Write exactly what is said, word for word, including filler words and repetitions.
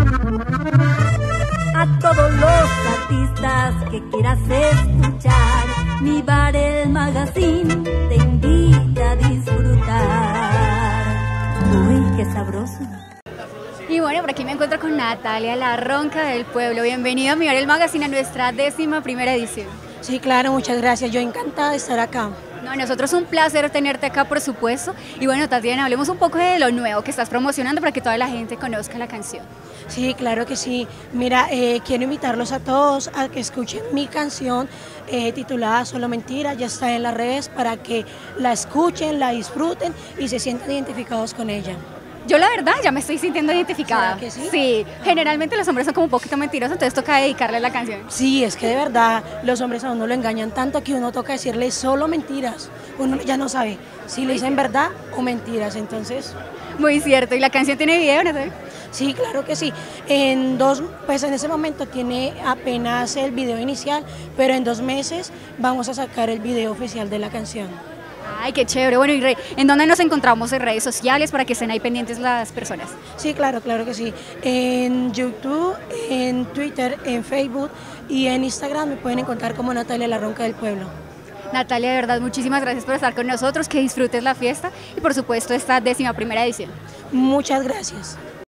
A todos los artistas que quieras escuchar, mi bar El Magazine te invita a disfrutar. Uy, qué sabroso. Y bueno, por aquí me encuentro con Natalia, la ronca del pueblo. Bienvenida a mi bar El Magazine, a nuestra décima primera edición. Sí, claro, muchas gracias. Yo encantada de estar acá. No, nosotros un placer tenerte acá, por supuesto. Y bueno, Tatiana, hablemos un poco de lo nuevo que estás promocionando para que toda la gente conozca la canción. Sí, claro que sí. Mira, eh, quiero invitarlos a todos a que escuchen mi canción eh, titulada Solo Mentira. Ya está en las redes para que la escuchen, la disfruten y se sientan identificados con ella. Yo la verdad ya me estoy sintiendo identificada. ¿Será que sí? Sí, generalmente los hombres son como un poquito mentirosos, entonces toca dedicarle la canción. Sí, es que de verdad los hombres a uno lo engañan tanto que uno toca decirle solo mentiras. Uno ya no sabe si le dicen verdad o mentiras, entonces... Muy cierto, ¿y la canción tiene video, no sé? Sí, claro que sí. En dos, pues en ese momento tiene apenas el video inicial, pero en dos meses vamos a sacar el video oficial de la canción. Ay, qué chévere. Bueno, y Rey, ¿en dónde nos encontramos en redes sociales para que estén ahí pendientes las personas? Sí, claro, claro que sí. En YouTube, en Twitter, en Facebook y en Instagram me pueden encontrar como Natalia La Ronca del Pueblo. Natalia, de verdad, muchísimas gracias por estar con nosotros, que disfrutes la fiesta y por supuesto esta décima primera edición. Muchas gracias.